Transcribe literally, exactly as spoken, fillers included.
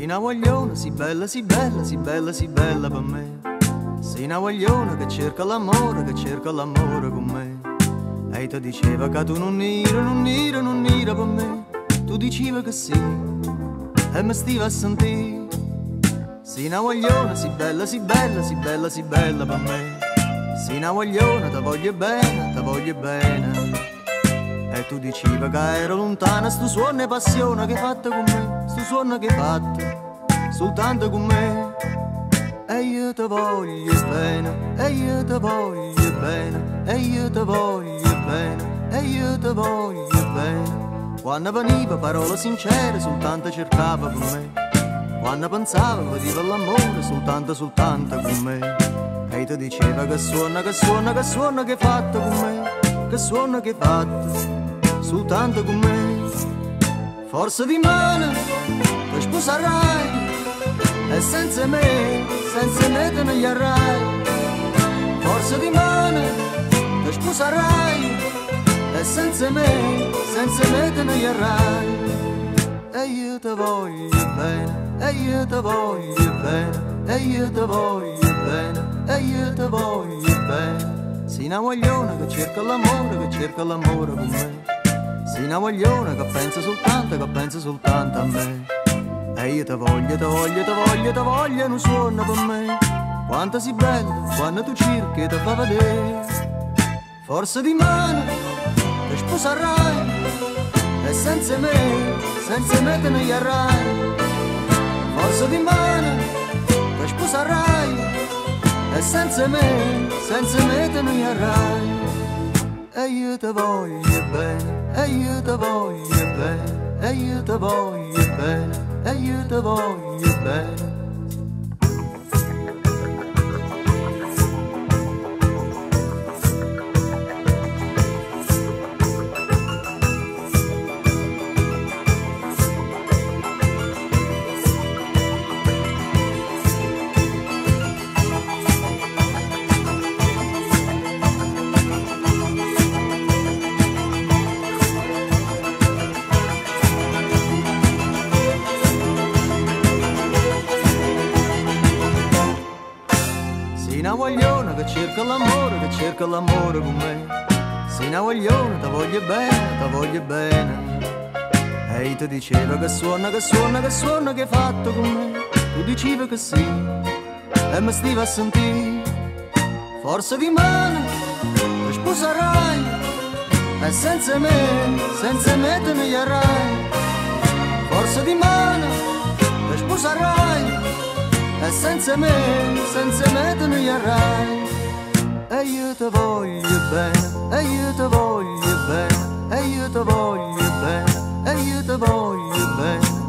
una guagliona, si bella, si bella, si bella, si bella per me. Sei una guagliona che cerca l'amore, che cerca l'amore con me. E ti diceva che tu non ira, non ira, non ira per me. Tu diceva che sì, e mi stiva a sentire. Sei una guagliona, si bella, si bella, si bella, si bella per me. Sei una guagliona, ti voglio bene, ti voglio bene. E tu diceva che ero lontana, sto suono e passione che hai fatto con me, sto suono che hai fatto soltanto con me. E io ti voglio bene, e io ti voglio bene, e io ti voglio bene, e io ti voglio bene. Quando veniva parole sincere, soltanto cercava con me. Quando pensava, vedeva l'amore, soltanto, soltanto con me. E ti diceva che suona, che suona, che suona che hai fatto con me, che suona che hai fatto soltanto con me. Forse di mano ti sposerai e senza me, senza me te ne iarrai. Forse di mano ti sposerai e senza me, senza me te ne iarrai. E io ti voglio bene, e io ti voglio bene, e io ti voglio bene, e io ti voglio bene. Sei una guagliona che cerca l'amore, che cerca l'amore con me. Sei una guagliona che pensa soltanto, che pensa soltanto a me. E io ti voglio, ti voglio, ti voglio, ti voglio, non suona per me. Quanto sei bella, quando tu cerchi ti fa vedere. Forse di mano ti sposerai e senza me, senza me te ne iarrai. Forse di mano ti sposerai e senza me, senza me te ne iarrai. E io ti voglio bene, e io ti voglio bene, e io ti voglio bene, e io ti voglio bene. Sei una guagliona che cerca l'amore, che cerca l'amore con me. Sei una guagliona, ti voglio bene, ti voglio bene. E ti diceva che suona, che suona, che suona che hai fatto con me. Tu diceva che sì, e mi stiva a sentire. Forse di mano ti sposerai e senza me, senza me te ne iarrai. Forse di mano ti sposerai e senza me, senza me te ne iarrai. E io ti voglio bene, e io ti voglio bene, e io ti voglio bene, e io ti voglio bene.